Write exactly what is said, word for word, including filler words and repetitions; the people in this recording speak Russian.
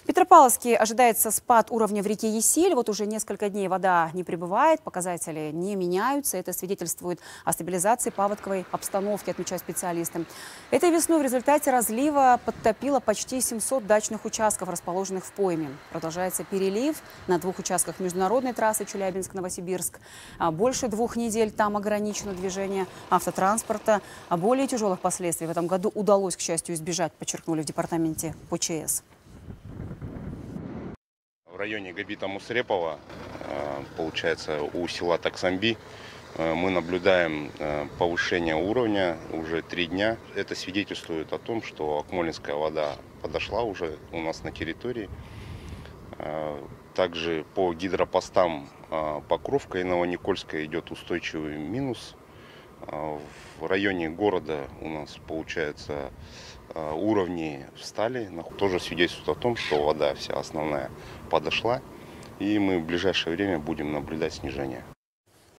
Петропавловске ожидается спад уровня в реке Есиль. Вот уже несколько дней вода не прибывает, показатели не меняются. Это свидетельствует о стабилизации паводковой обстановки, отмечают специалисты. Этой весной в результате разлива подтопило почти семьсот дачных участков, расположенных в пойме. Продолжается перелив на двух участках международной трассы Челябинск-Новосибирск. Больше двух недель там ограничено движение автотранспорта. А более тяжелых последствий в этом году удалось, к счастью, избежать, подчеркнули в департаменте ПЧС. В районе Габита-Мусрепова, получается, у села Таксамби, мы наблюдаем повышение уровня уже три дня. Это свидетельствует о том, что акмолинская вода подошла уже у нас на территории. Также по гидропостам Покровка и Новоникольская идет устойчивый минус. В районе города у нас, получается, уровни встали. Тоже свидетельствует о том, что вода вся основная подошла. И мы в ближайшее время будем наблюдать снижение.